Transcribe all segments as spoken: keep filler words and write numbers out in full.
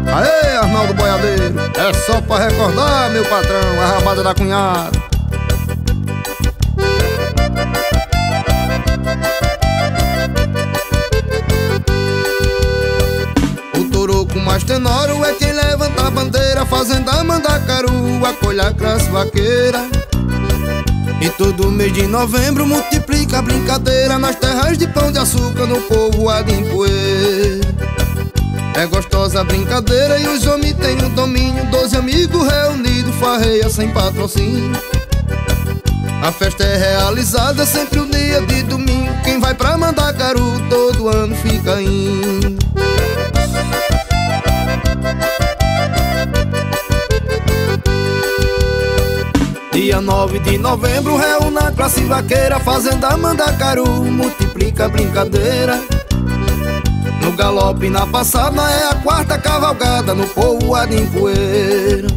Aê, Arnaldo Boiadeiro, é só pra recordar, meu patrão, a rabada da cunhada. O toroco mais tenoro é quem levanta a bandeira, fazenda Mandacaru, acolhe a classe vaqueira. E todo mês de novembro multiplica a brincadeira nas terras de Pão de Açúcar, no povoado em Poeira. É gostosa a brincadeira e os homens têm o domínio, doze amigos reunidos, farreia sem patrocínio. A festa é realizada sempre o dia de domingo, quem vai pra Mandacaru todo ano fica indo. Dia nove de novembro reúne a classe vaqueira, fazenda Mandacaru, multiplica a brincadeira. No galope na passada é a quarta cavalgada, no povoado em Poeira.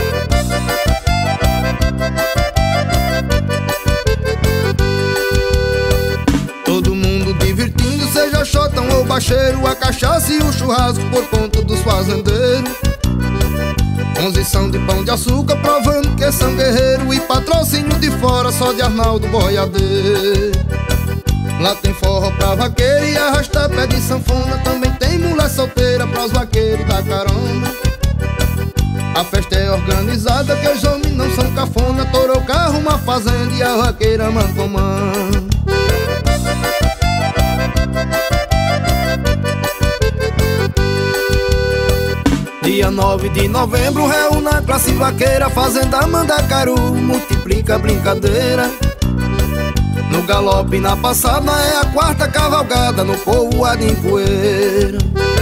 Todo mundo divertindo, seja chotão ou bacheiro, a cachaça e o churrasco por conta dos fazendeiros. Onze são de Pão de Açúcar, provando que são guerreiros, e patrocínio de fora só de Arnaldo Boiadeiro. Lá tem forró pra vaqueiro e arrasta pé de sanfona, também tem mulher solteira pros vaqueiros da carona. A festa é organizada que os homens não são cafona, touro, carro, uma fazenda e a vaqueira mão com mão. Dia nove de novembro reúne a classe vaqueira, fazenda Mandacaru, multiplica a brincadeira. No galope na passada é a quarta cavalgada, no povoado em Poeira.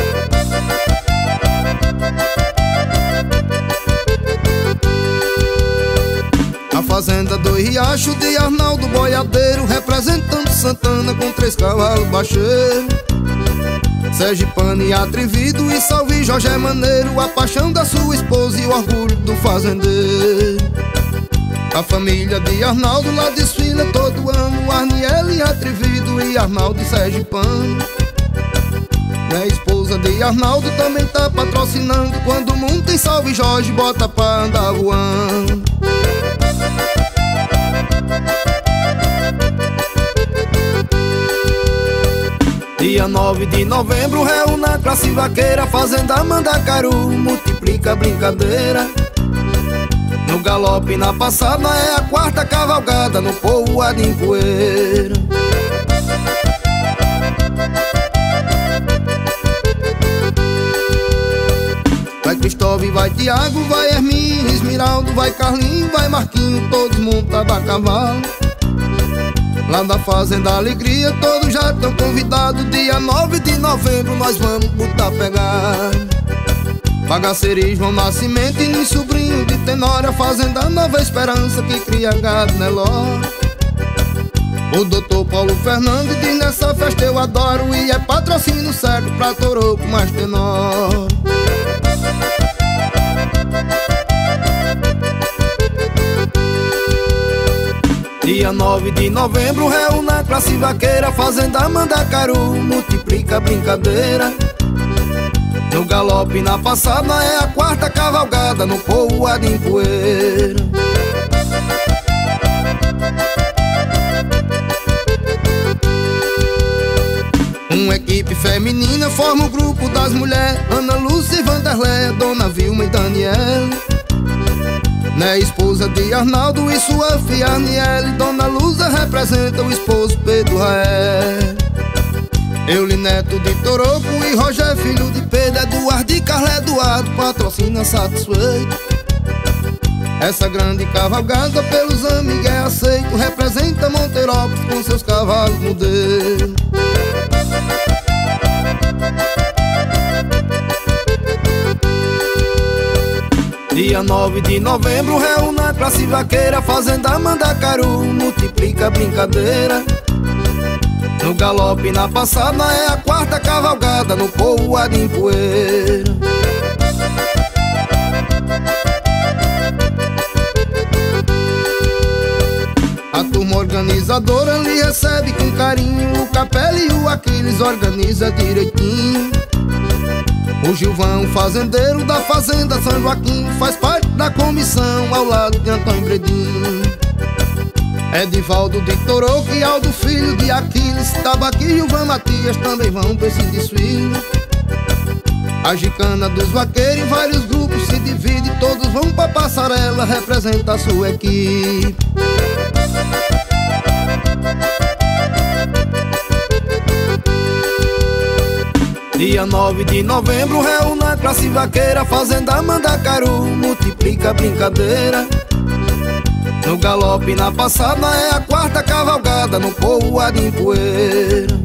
A fazenda do Riacho de Arnaldo Boiadeiro, representando Santana com três cavalos baixeiros. Sergipano e atrevido e salve Jorge é maneiro, a paixão da sua esposa e o orgulho do fazendeiro. A família de Arnaldo lá desfila todo ano, Arniele atrevido e Arnaldo e Sergipano. A esposa de Arnaldo também tá patrocinando, quando o mundo tem salve Jorge, bota pra andar voando. Dia nove de novembro reúne a classe vaqueira, fazenda Mandacaru, multiplica a brincadeira. No galope na passada é a quarta cavalgada, no povoado em Poeira. Vai Cristóvão, vai Tiago, vai Hermínio, Esmiraldo, vai Carlinho, vai Marquinho, todo mundo tá da cavalo. Lá da fazenda Alegria todos já estão convidados, dia nove de novembro nós vamos botar pegar. Bagaceires João Nascimento e nem sobrinho de Tenória, fazenda Nova Esperança que cria gado Neló. O doutor Paulo Fernandes diz nessa festa eu adoro, e é patrocínio certo pra toroco mais tenor. Dia nove de novembro reúne a classe vaqueira, fazenda Mandacaru, multiplica a brincadeira. No galope na passada é a quarta cavalgada, no povoado em Poeira. Uma equipe feminina forma o grupo das mulheres, Ana Lúcia e Vanderléia, Dona Vilma e Daniela. Né, esposa de Arnaldo e sua filha Arniele, Dona Luza representa o esposo Pedro Raé. Euli Neto de Toroco e Roger filho de Pedro, Eduardo e Carla Eduardo patrocina satisfeito. Essa grande cavalgada pelos amigos é aceito, representa Monteirópolis com seus cavalos modelo. Dia nove de novembro reúne a classe vaqueira, fazenda Mandacaru, multiplica a brincadeira. No galope na passada é a quarta cavalgada, no povoado em Poeira. A turma organizadora lhe recebe com carinho, o Capela e o Aquiles organiza direitinho. O Gilvão, fazendeiro da fazenda São Joaquim, faz parte da comissão ao lado de Antônio Bredim. Edivaldo de Toroco e Aldo filho de Aquiles, Tabaque e Gilvão Matias também vão pra esse desfile. A gicana dos vaqueiros em vários grupos se divide, todos vão pra passarela representar sua equipe. Dia nove de novembro reúne a classe vaqueira, Fazenda Mandacaru multiplica a brincadeira. No galope na passada é a quarta cavalgada, no povoado em poeira.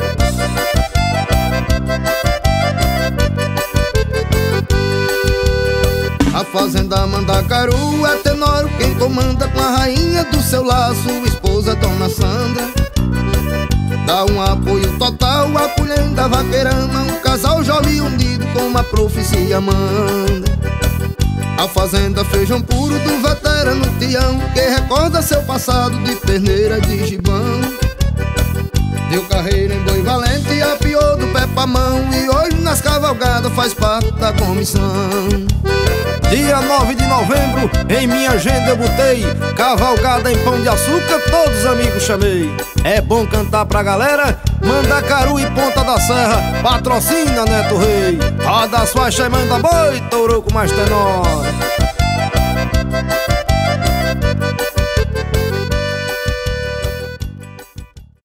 A Fazenda Mandacaru é Tenório quem comanda, com a rainha do seu laço, esposa Dona Sandra. Dá um apoio total, acolhendo a vaqueirama, um casal jovem unido como a profecia manda. A fazenda Feijão Puro do veterano Tião, que recorda seu passado de perneira de gibão. Deu carreira em Boi Valente, apiou do pé pra mão, e hoje nas cavalgadas faz parte da comissão. Dia nove de novembro, em minha agenda eu botei cavalgada em Pão de Açúcar, todos os amigos chamei. É bom cantar pra galera, Mandacaru e Ponta da Serra, patrocina Neto Rei. Roda as faixas e manda boi, Toroco mais tenor.